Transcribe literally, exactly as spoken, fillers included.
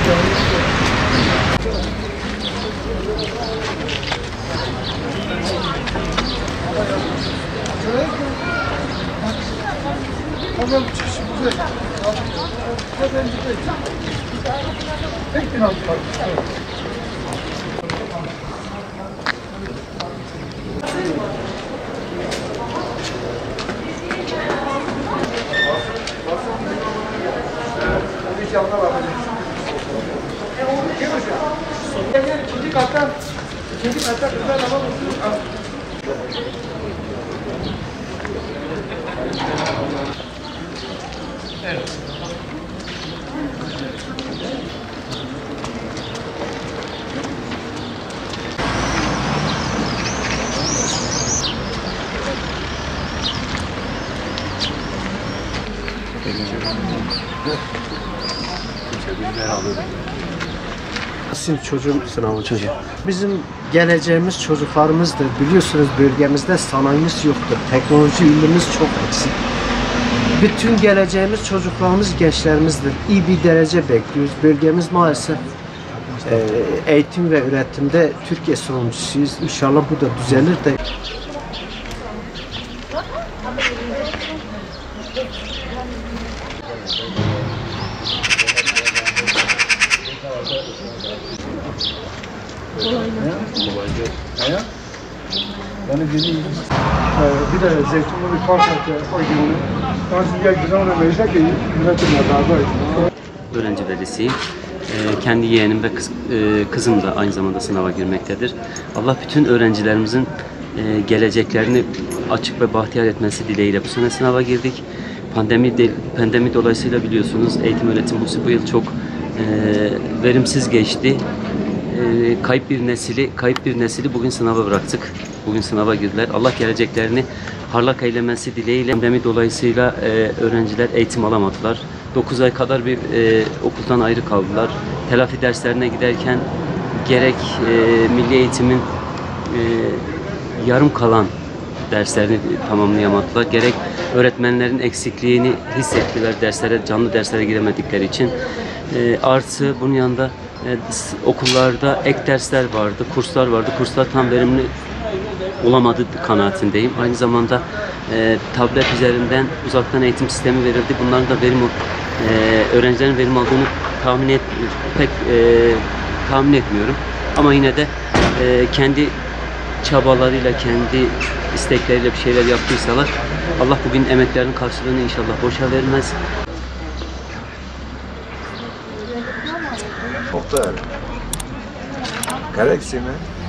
Tamam, çıkışımızı. Tek bir altı var. İkinci kattan, ikinci kattan kızlar ama evet. Sizin çocuğum sınavı çocuğu. Bizim geleceğimiz çocuklarımızdır. Biliyorsunuz bölgemizde sanayimiz yoktur. Teknoloji ilmimiz çok eksik. Bütün geleceğimiz çocuklarımız, gençlerimizdir. İyi bir derece bekliyoruz. Bölgemiz maalesef e, eğitim ve üretimde Türkiye sonuncusuyuz. İnşallah bu da düzelir de. Yani bizim bir de zeytinli bir parça koyduğunu nasıl gel güzel ona verecek ki üretimle daha öğrenci velisiyim. Ee, kendi yeğenim ve kız, e, kızım da aynı zamanda sınava girmektedir. Allah bütün öğrencilerimizin e, geleceklerini açık ve bahtiyar etmesi dileğiyle bu sene sınava girdik. Pandemi de, pandemi dolayısıyla biliyorsunuz eğitim öğretim bu yıl çok e, verimsiz geçti. E, kayıp bir nesili, kayıp bir nesili bugün sınava bıraktık. Bugün sınava girdiler. Allah geleceklerini parlak eylemesi dileğiyle pandemi dolayısıyla e, öğrenciler eğitim alamadılar. dokuz ay kadar bir e, okuldan ayrı kaldılar. Telafi derslerine giderken gerek e, milli eğitimin e, yarım kalan derslerini tamamlayamadılar. Gerek öğretmenlerin eksikliğini hissettiler derslere, canlı derslere giremedikleri için. E, artı bunun yanında e, okullarda ek dersler vardı, kurslar vardı. Kurslar tam verimli olamadı kanaatindeyim. Aynı zamanda e, tablet üzerinden uzaktan eğitim sistemi verildi. Bunların da verim, e, öğrencilerin verim aldığını tahmin et, pek e, tahmin etmiyorum. Ama yine de e, kendi çabalarıyla, kendi istekleriyle bir şeyler yaptıysalar Allah bugün emeklerinin karşılığını inşallah boşa vermez. Muhtar, gereksi mi?